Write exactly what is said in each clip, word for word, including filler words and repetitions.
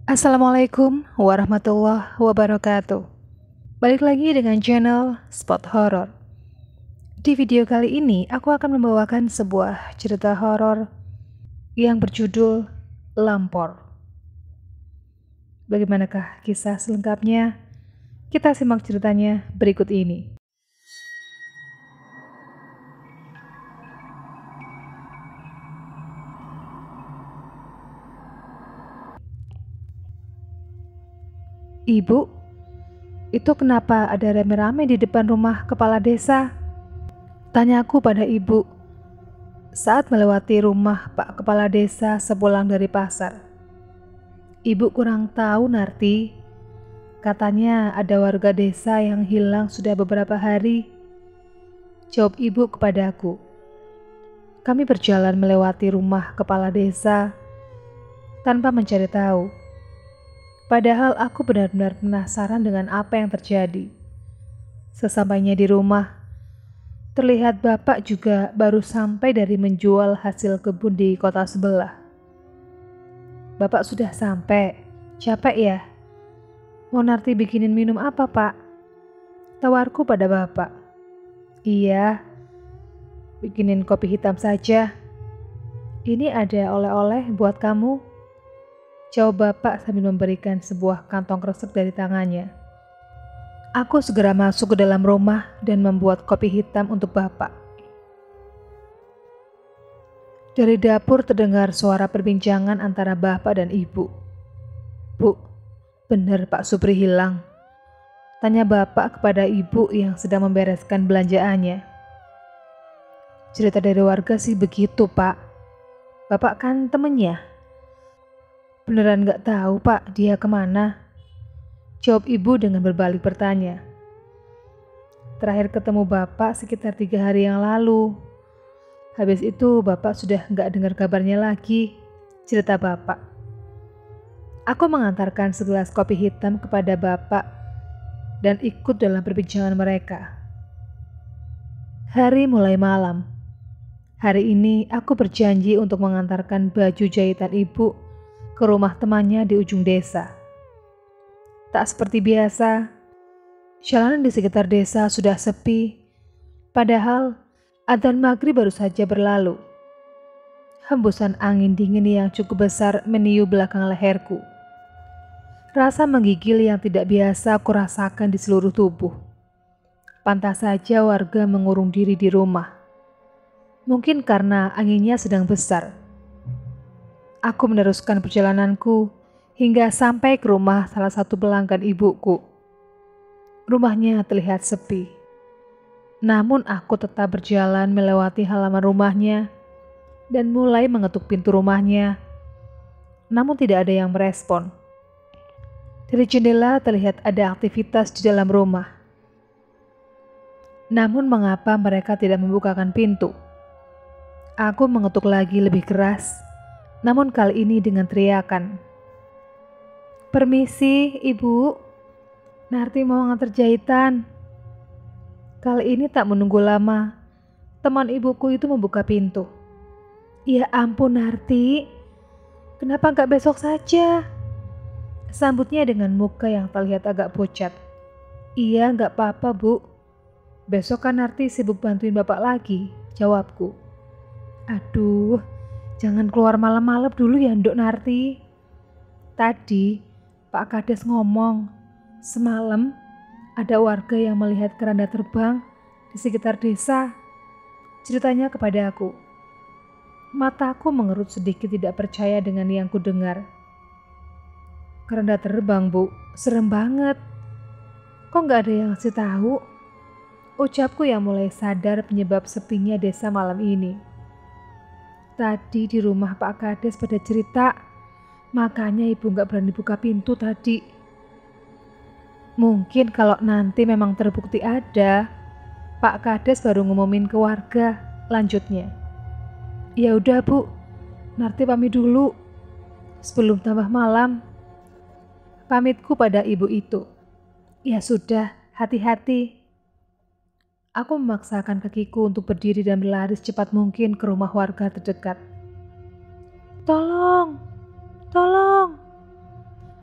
Assalamualaikum warahmatullahi wabarakatuh. Balik lagi dengan channel Spot Horror. Di video kali ini aku akan membawakan sebuah cerita horor yang berjudul Lampor. Bagaimanakah kisah selengkapnya? Kita simak ceritanya berikut ini. Ibu, itu kenapa ada rame-rame di depan rumah kepala desa? Tanyaku pada ibu saat melewati rumah Pak Kepala Desa sepulang dari pasar. Ibu kurang tahu, Narti. Katanya ada warga desa yang hilang sudah beberapa hari. Jawab ibu kepadaku. Kami berjalan melewati rumah kepala desa tanpa mencari tahu. Padahal aku benar-benar penasaran dengan apa yang terjadi. Sesampainya di rumah, terlihat bapak juga baru sampai dari menjual hasil kebun di kota sebelah. Bapak sudah sampai, capek ya? Mau Narti bikinin minum apa, Pak? Tawarku pada bapak. Iya, bikinin kopi hitam saja. Ini ada oleh-oleh buat kamu. Jawab bapak sambil memberikan sebuah kantong kresek dari tangannya. Aku segera masuk ke dalam rumah dan membuat kopi hitam untuk bapak. Dari dapur terdengar suara perbincangan antara bapak dan ibu. Bu, benar Pak Supri hilang? Tanya bapak kepada ibu yang sedang membereskan belanjaannya. Cerita dari warga sih begitu, Pak. Bapak kan temennya. Beneran gak tahu, Pak, dia kemana? Jawab ibu dengan berbalik bertanya. Terakhir ketemu bapak sekitar tiga hari yang lalu. Habis itu bapak sudah gak dengar kabarnya lagi, cerita bapak. Aku mengantarkan segelas kopi hitam kepada bapak dan ikut dalam perbincangan mereka. Hari mulai malam. Hari ini aku berjanji untuk mengantarkan baju jahitan ibu ke rumah temannya di ujung desa. Tak seperti biasa, jalanan di sekitar desa sudah sepi, padahal adzan maghrib baru saja berlalu. Hembusan angin dingin yang cukup besar meniup belakang leherku. Rasa menggigil yang tidak biasa aku rasakan di seluruh tubuh. Pantas saja warga mengurung diri di rumah. Mungkin karena anginnya sedang besar. Aku meneruskan perjalananku hingga sampai ke rumah salah satu pelanggan ibuku. Rumahnya terlihat sepi. Namun aku tetap berjalan melewati halaman rumahnya dan mulai mengetuk pintu rumahnya. Namun tidak ada yang merespon. Dari jendela terlihat ada aktivitas di dalam rumah. Namun mengapa mereka tidak membukakan pintu? Aku mengetuk lagi lebih keras. Namun kali ini dengan teriakan. Permisi, Ibu. Narti mau nganter jahitan. Kali ini tak menunggu lama. Teman ibuku itu membuka pintu. Ya ampun, Narti. Kenapa nggak besok saja? Sambutnya dengan muka yang terlihat agak pucat. Iya, nggak apa-apa, Bu. Besok kan Narti sibuk bantuin Bapak lagi, jawabku. Aduh. Jangan keluar malam-malam dulu ya, Nduk Narti. Tadi Pak Kades ngomong, semalam ada warga yang melihat keranda terbang di sekitar desa. Ceritanya kepada aku. Mataku mengerut sedikit tidak percaya dengan yang kudengar. Keranda terbang, Bu, serem banget. Kok nggak ada yang ngasih tahu? Ucapku yang mulai sadar penyebab sepinya desa malam ini. Tadi di rumah Pak Kades pada cerita, makanya ibu gak berani buka pintu tadi. Mungkin kalau nanti memang terbukti ada, Pak Kades baru ngumumin ke warga, lanjutnya. Ya udah Bu, Narti pamit dulu, sebelum tambah malam. Pamitku pada ibu itu. Ya sudah, hati-hati. Aku memaksakan kakiku untuk berdiri dan berlari secepat mungkin ke rumah warga terdekat. Tolong, tolong,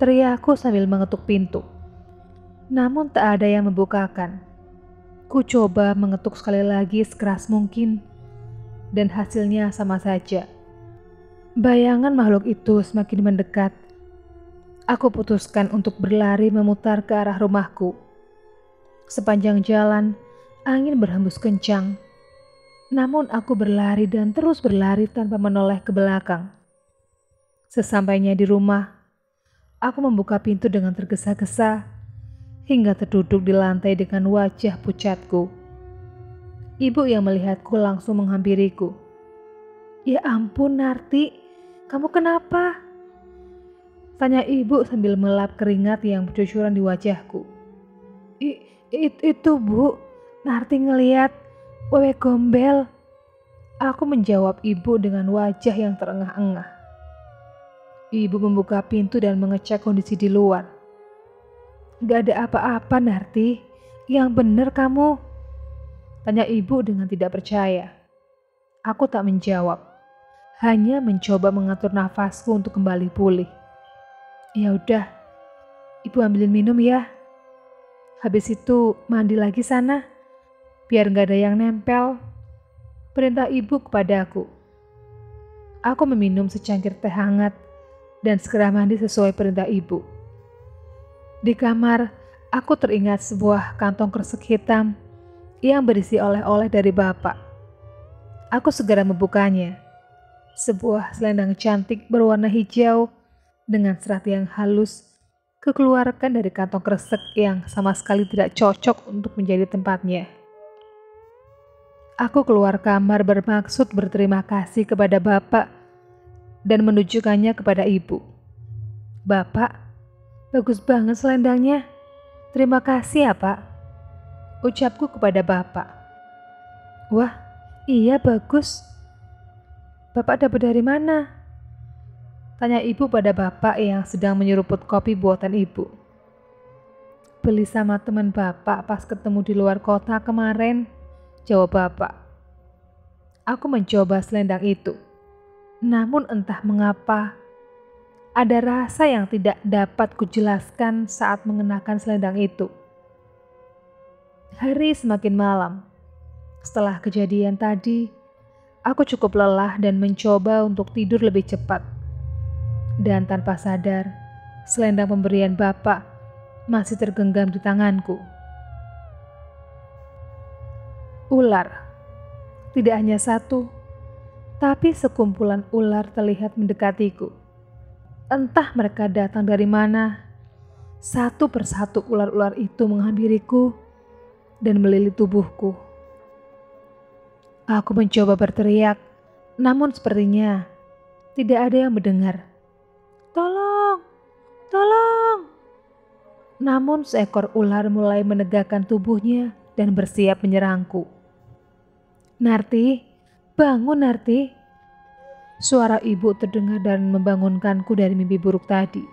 teriakku sambil mengetuk pintu. Namun tak ada yang membukakan. Ku coba mengetuk sekali lagi sekeras mungkin, dan hasilnya sama saja. Bayangan makhluk itu semakin mendekat. Aku putuskan untuk berlari memutar ke arah rumahku. Sepanjang jalan, angin berhembus kencang. Namun aku berlari dan terus berlari tanpa menoleh ke belakang. Sesampainya di rumah, aku membuka pintu dengan tergesa-gesa hingga terduduk di lantai dengan wajah pucatku. Ibu yang melihatku langsung menghampiriku. "Ya ampun Narti, kamu kenapa?" tanya ibu sambil melap keringat yang bercucuran di wajahku. I, it, itu bu, Narti ngeliat wewe gombel. Aku menjawab ibu dengan wajah yang terengah-engah. Ibu membuka pintu dan mengecek kondisi di luar. "Gak ada apa-apa Narti, yang bener kamu?" tanya ibu dengan tidak percaya. Aku tak menjawab, hanya mencoba mengatur nafasku untuk kembali pulih. "Ya udah, ibu ambilin minum ya. Habis itu mandi lagi sana, biar gak ada yang nempel," perintah ibu kepadaku. Aku meminum secangkir teh hangat dan segera mandi sesuai perintah ibu. Di kamar, aku teringat sebuah kantong kresek hitam yang berisi oleh-oleh dari bapak. Aku segera membukanya. Sebuah selendang cantik berwarna hijau dengan serat yang halus kekeluarkan dari kantong kresek yang sama sekali tidak cocok untuk menjadi tempatnya. Aku keluar kamar bermaksud berterima kasih kepada bapak dan menunjukkannya kepada ibu. "Bapak, bagus banget selendangnya. Terima kasih ya pak," ucapku kepada bapak. "Wah, iya bagus. Bapak dapat dari mana?" tanya ibu pada bapak yang sedang menyeruput kopi buatan ibu. "Beli sama teman bapak pas ketemu di luar kota kemarin," jawab bapak. Aku mencoba selendang itu. Namun entah mengapa, ada rasa yang tidak dapat kujelaskan saat mengenakan selendang itu. Hari semakin malam. Setelah kejadian tadi, aku cukup lelah dan mencoba untuk tidur lebih cepat. Dan tanpa sadar, selendang pemberian bapak masih tergenggam di tanganku. Ular. Tidak hanya satu, tapi sekumpulan ular terlihat mendekatiku. Entah mereka datang dari mana. Satu persatu ular-ular itu menghampiriku dan melilit tubuhku. Aku mencoba berteriak, namun sepertinya tidak ada yang mendengar. "Tolong! Tolong!" Namun seekor ular mulai menegakkan tubuhnya dan bersiap menyerangku. "Narti, bangun Narti." Suara ibu terdengar dan membangunkanku dari mimpi buruk tadi.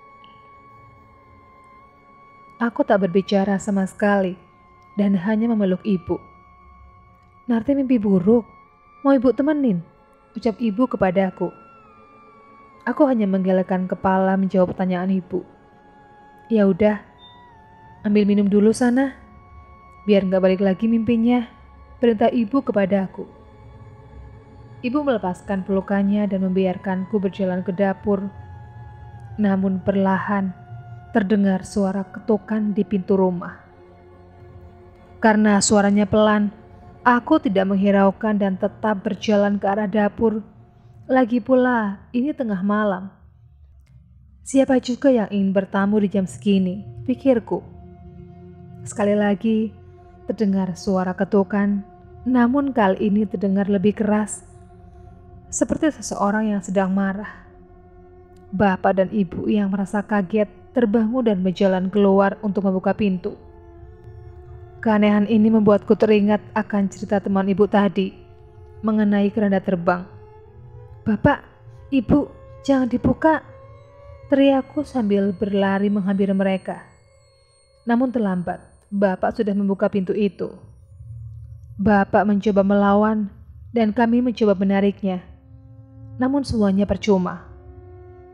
Aku tak berbicara sama sekali dan hanya memeluk ibu. "Narti mimpi buruk, mau ibu temenin?" ucap ibu kepadaku. Aku hanya menggelengkan kepala menjawab pertanyaan ibu. "Ya udah, ambil minum dulu sana, biar gak balik lagi mimpinya," perintah ibu kepadaku. Ibu melepaskan pelukannya dan membiarkanku berjalan ke dapur. Namun perlahan terdengar suara ketukan di pintu rumah. Karena suaranya pelan, aku tidak menghiraukan dan tetap berjalan ke arah dapur. Lagi pula, ini tengah malam. Siapa juga yang ingin bertamu di jam segini, pikirku. Sekali lagi, terdengar suara ketukan, namun kali ini terdengar lebih keras, seperti seseorang yang sedang marah. Bapak dan ibu yang merasa kaget terbangun dan berjalan keluar untuk membuka pintu. Keanehan ini membuatku teringat akan cerita teman ibu tadi mengenai keranda terbang. "Bapak, ibu, jangan dibuka!" teriakku sambil berlari menghampiri mereka. Namun terlambat, bapak sudah membuka pintu itu. Bapak mencoba melawan dan kami mencoba menariknya. Namun semuanya percuma.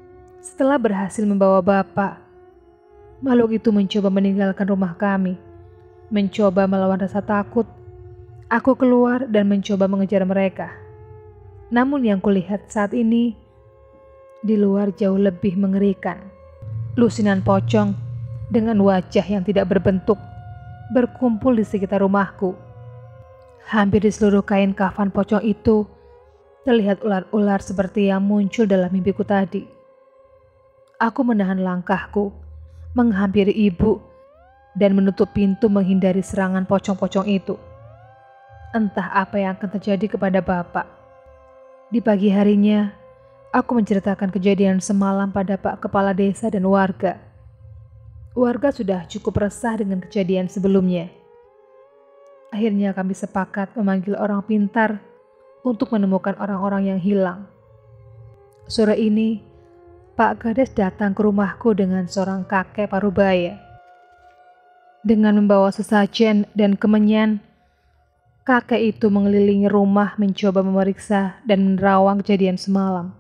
Setelah berhasil membawa Bapak, makhluk itu mencoba meninggalkan rumah kami, mencoba melawan rasa takut. Aku keluar dan mencoba mengejar mereka. Namun yang kulihat saat ini di luar jauh lebih mengerikan. Lusinan pocong dengan wajah yang tidak berbentuk berkumpul di sekitar rumahku. Hampir di seluruh kain kafan pocong itu terlihat ular-ular seperti yang muncul dalam mimpiku tadi. Aku menahan langkahku, menghampiri ibu, dan menutup pintu menghindari serangan pocong-pocong itu. Entah apa yang akan terjadi kepada Bapak. Di pagi harinya, aku menceritakan kejadian semalam pada Pak Kepala Desa dan warga. Warga sudah cukup resah dengan kejadian sebelumnya. Akhirnya kami sepakat memanggil orang pintar untuk menemukan orang-orang yang hilang. Sore ini, Pak Kades datang ke rumahku dengan seorang kakek parubaya. Dengan membawa sesajen dan kemenyan, kakek itu mengelilingi rumah mencoba memeriksa dan menerawang kejadian semalam.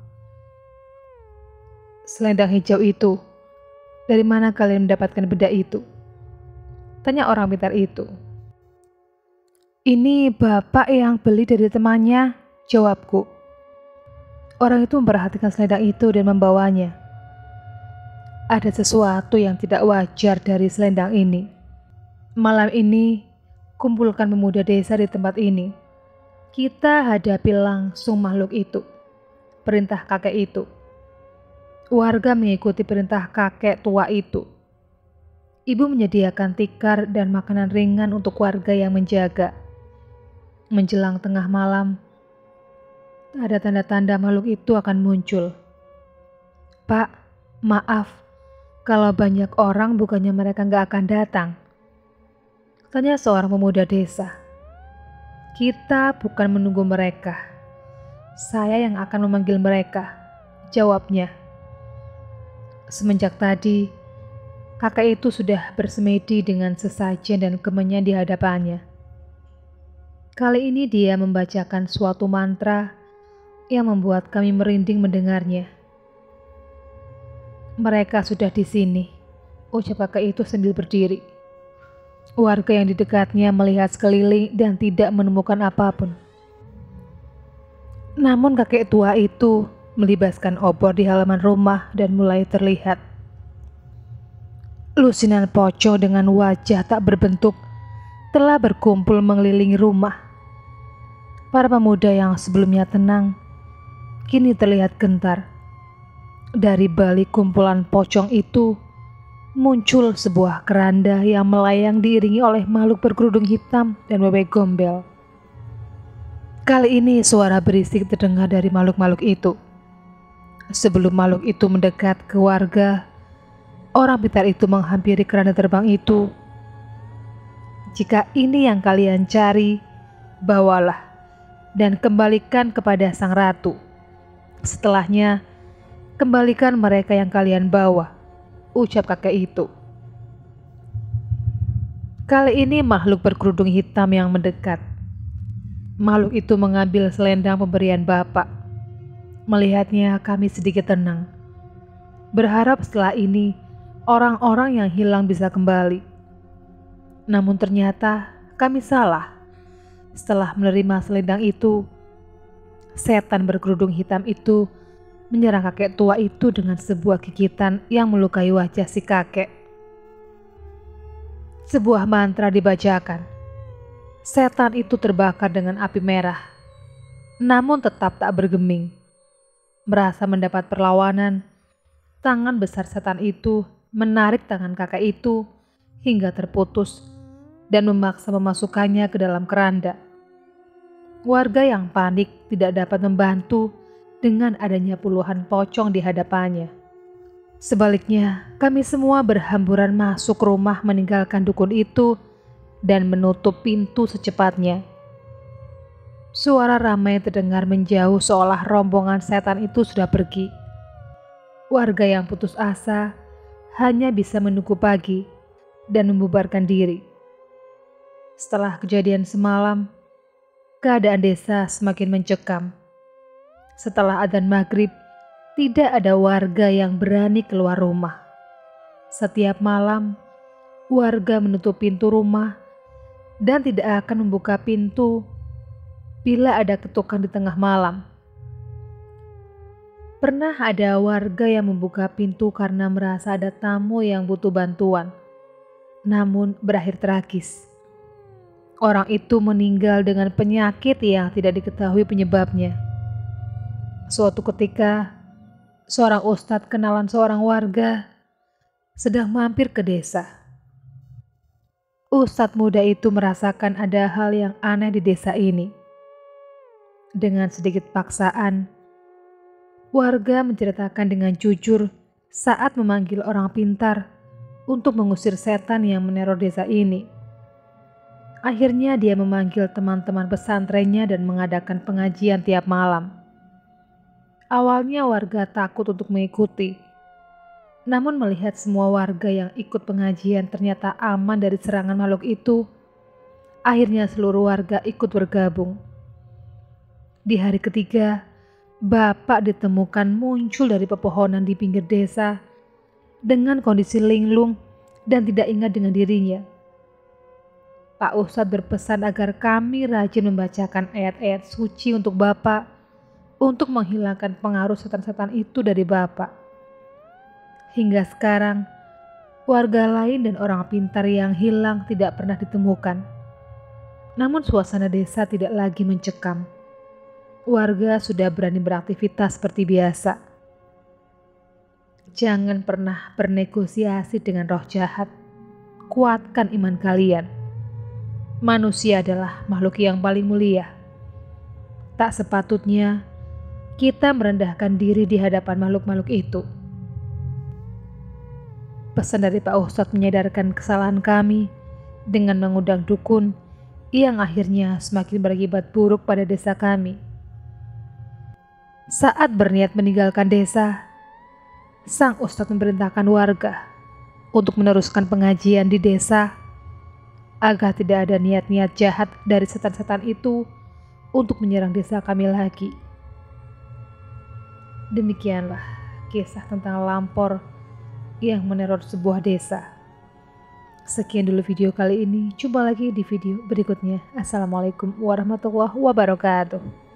Selendang hijau itu, dari mana kalian mendapatkan benda itu? Tanya orang pintar itu. Ini Bapak yang beli dari temannya, jawabku. Orang itu memperhatikan selendang itu dan membawanya. Ada sesuatu yang tidak wajar dari selendang ini. Malam ini, kumpulkan pemuda desa di tempat ini. Kita hadapi langsung makhluk itu. Perintah kakek itu. Warga mengikuti perintah kakek tua itu. Ibu menyediakan tikar dan makanan ringan untuk warga yang menjaga. Menjelang tengah malam, ada tanda-tanda makhluk itu akan muncul. Pak, maaf, kalau banyak orang bukannya mereka nggak akan datang. Tanya seorang pemuda desa. Kita bukan menunggu mereka. Saya yang akan memanggil mereka, jawabnya. Semenjak tadi, kakek itu sudah bersemedi dengan sesajen dan kemenyan di hadapannya. Kali ini dia membacakan suatu mantra yang membuat kami merinding mendengarnya. Mereka sudah di sini, ucap kakek itu sambil berdiri. Warga yang di dekatnya melihat sekeliling dan tidak menemukan apapun. Namun kakek tua itu melibaskan obor di halaman rumah dan mulai terlihat. Lusinan pocong dengan wajah tak berbentuk telah berkumpul mengelilingi rumah. Para pemuda yang sebelumnya tenang, kini terlihat gentar. Dari balik kumpulan pocong itu, muncul sebuah keranda yang melayang diiringi oleh makhluk berkerudung hitam dan wewe gombel. Kali ini suara berisik terdengar dari makhluk-makhluk itu. Sebelum makhluk itu mendekat ke warga, orang pintar itu menghampiri keranda terbang itu. Jika ini yang kalian cari, bawalah dan kembalikan kepada sang ratu. Setelahnya, kembalikan mereka yang kalian bawa, ucap kakek itu. Kali ini makhluk berkerudung hitam yang mendekat. Makhluk itu mengambil selendang pemberian Bapak. Melihatnya kami sedikit tenang. Berharap setelah ini orang-orang yang hilang bisa kembali. Namun ternyata kami salah. Setelah menerima selendang itu, setan berkerudung hitam itu menyerang kakek tua itu dengan sebuah gigitan yang melukai wajah si kakek. Sebuah mantra dibacakan. Setan itu terbakar dengan api merah, namun tetap tak bergeming. Merasa mendapat perlawanan, tangan besar setan itu menarik tangan kakek itu hingga terputus dan memaksa memasukkannya ke dalam keranda. Warga yang panik tidak dapat membantu dengan adanya puluhan pocong di hadapannya. Sebaliknya, kami semua berhamburan masuk rumah meninggalkan dukun itu dan menutup pintu secepatnya. Suara ramai terdengar menjauh seolah rombongan setan itu sudah pergi. Warga yang putus asa hanya bisa menunggu pagi dan membubarkan diri. Setelah kejadian semalam, keadaan desa semakin mencekam. Setelah adzan maghrib, tidak ada warga yang berani keluar rumah. Setiap malam, warga menutup pintu rumah dan tidak akan membuka pintu bila ada ketukan di tengah malam. Pernah ada warga yang membuka pintu karena merasa ada tamu yang butuh bantuan, namun berakhir tragis. Orang itu meninggal dengan penyakit yang tidak diketahui penyebabnya. Suatu ketika, seorang ustadz kenalan seorang warga sedang mampir ke desa. Ustadz muda itu merasakan ada hal yang aneh di desa ini. Dengan sedikit paksaan, warga menceritakan dengan jujur saat memanggil orang pintar untuk mengusir setan yang meneror desa ini. Akhirnya dia memanggil teman-teman pesantrennya dan mengadakan pengajian tiap malam. Awalnya warga takut untuk mengikuti, namun melihat semua warga yang ikut pengajian ternyata aman dari serangan makhluk itu, akhirnya seluruh warga ikut bergabung. Di hari ketiga, bapak ditemukan muncul dari pepohonan di pinggir desa dengan kondisi linglung dan tidak ingat dengan dirinya. Pak Ustadz berpesan agar kami rajin membacakan ayat-ayat suci untuk bapak untuk menghilangkan pengaruh setan-setan itu dari bapak. Hingga sekarang, warga lain dan orang pintar yang hilang tidak pernah ditemukan. Namun suasana desa tidak lagi mencekam. Warga sudah berani beraktivitas seperti biasa. Jangan pernah bernegosiasi dengan roh jahat. Kuatkan iman kalian. Manusia adalah makhluk yang paling mulia. Tak sepatutnya kita merendahkan diri di hadapan makhluk-makhluk itu. Pesan dari Pak Ustadz menyadarkan kesalahan kami dengan mengundang dukun yang akhirnya semakin berakibat buruk pada desa kami. Saat berniat meninggalkan desa, sang Ustadz memerintahkan warga untuk meneruskan pengajian di desa agar tidak ada niat-niat jahat dari setan-setan itu untuk menyerang desa kami lagi. Demikianlah kisah tentang lampor yang meneror sebuah desa. Sekian dulu video kali ini. Jumpa lagi di video berikutnya. Assalamualaikum warahmatullahi wabarakatuh.